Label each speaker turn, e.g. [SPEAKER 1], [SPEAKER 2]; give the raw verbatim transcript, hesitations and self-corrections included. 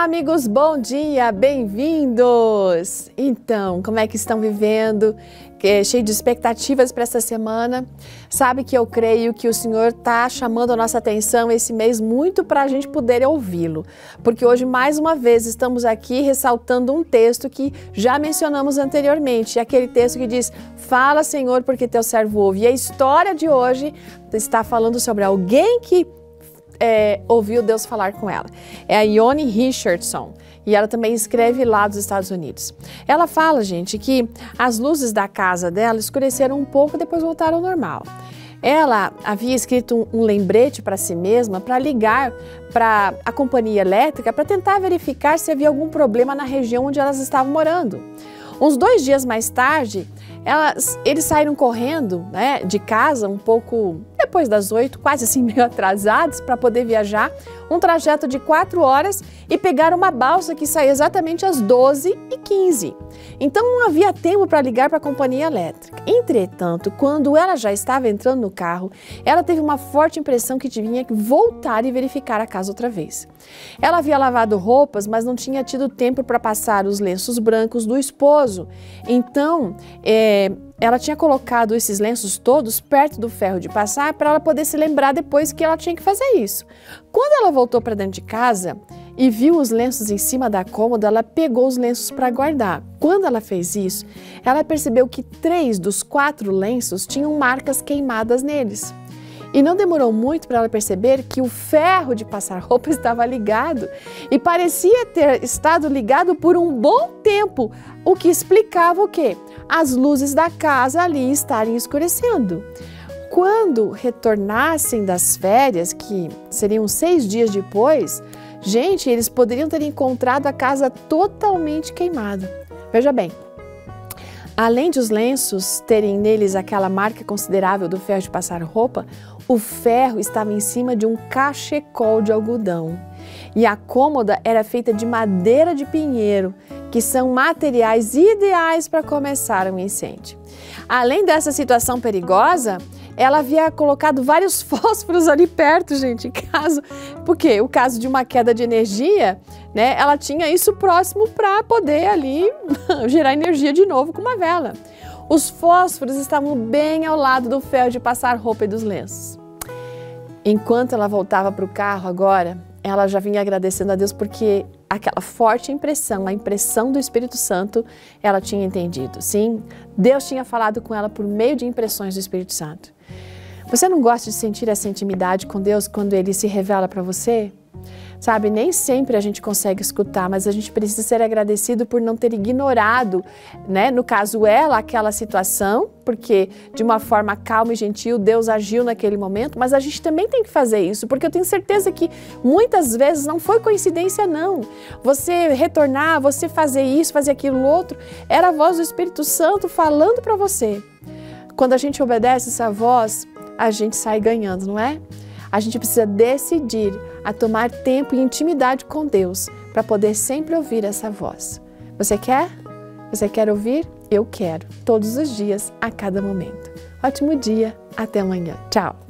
[SPEAKER 1] amigos, bom dia, bem-vindos! Então, como é que estão vivendo? Que, cheio de expectativas para essa semana. Sabe que eu creio que o Senhor está chamando a nossa atenção esse mês muito para a gente poder ouvi-lo. Porque hoje, mais uma vez, estamos aqui ressaltando um texto que já mencionamos anteriormente. Aquele texto que diz, fala Senhor, porque teu servo ouve. E a história de hoje está falando sobre alguém que É, ouviu Deus falar com ela. É a Yoni Richardson e ela também escreve lá dos Estados Unidos. Ela fala, gente, que as luzes da casa dela escureceram um pouco e depois voltaram ao normal. Ela havia escrito um, um lembrete para si mesma para ligar para a companhia elétrica para tentar verificar se havia algum problema na região onde elas estavam morando. Uns dois dias mais tarde, elas, eles saíram correndo, né, de casa um pouco depois das oito, quase assim meio atrasados para poder viajar, um trajeto de quatro horas e pegaram uma balsa que saía exatamente às doze e quinze. Então não havia tempo para ligar para a companhia elétrica. Entretanto, quando ela já estava entrando no carro, ela teve uma forte impressão que tinha que voltar e verificar a casa outra vez. Ela havia lavado roupas, mas não tinha tido tempo para passar os lenços brancos do esposo. Então, é, ela tinha colocado esses lenços todos perto do ferro de passar para ela poder se lembrar depois que ela tinha que fazer isso. Quando ela voltou para dentro de casa e viu os lenços em cima da cômoda, ela pegou os lenços para guardar. Quando ela fez isso, ela percebeu que três dos quatro lenços tinham marcas queimadas neles. E não demorou muito para ela perceber que o ferro de passar roupa estava ligado e parecia ter estado ligado por um bom tempo, o que explicava o quê? As luzes da casa ali estarem escurecendo. Quando retornassem das férias, que seriam seis dias depois, gente, eles poderiam ter encontrado a casa totalmente queimada. Veja bem, além de os lenços terem neles aquela marca considerável do ferro de passar roupa, o ferro estava em cima de um cachecol de algodão. E a cômoda era feita de madeira de pinheiro, que são materiais ideais para começar um incêndio. Além dessa situação perigosa, ela havia colocado vários fósforos ali perto, gente, caso, porque o caso de uma queda de energia, né, ela tinha isso próximo para poder ali gerar energia de novo com uma vela. Os fósforos estavam bem ao lado do ferro de passar roupa e dos lenços. Enquanto ela voltava para o carro agora, ela já vinha agradecendo a Deus porque aquela forte impressão, a impressão do Espírito Santo, ela tinha entendido. Sim, Deus tinha falado com ela por meio de impressões do Espírito Santo. Você não gosta de sentir essa intimidade com Deus quando Ele se revela para você? Sabe, nem sempre a gente consegue escutar, mas a gente precisa ser agradecido por não ter ignorado, né? No caso ela, aquela situação, porque de uma forma calma e gentil Deus agiu naquele momento, mas a gente também tem que fazer isso, porque eu tenho certeza que muitas vezes não foi coincidência não. Você retornar, você fazer isso, fazer aquilo outro, era a voz do Espírito Santo falando para você. Quando a gente obedece essa voz, a gente sai ganhando, não é? A gente precisa decidir a tomar tempo e intimidade com Deus para poder sempre ouvir essa voz. Você quer? Você quer ouvir? Eu quero, todos os dias, a cada momento. Ótimo dia, até amanhã. Tchau!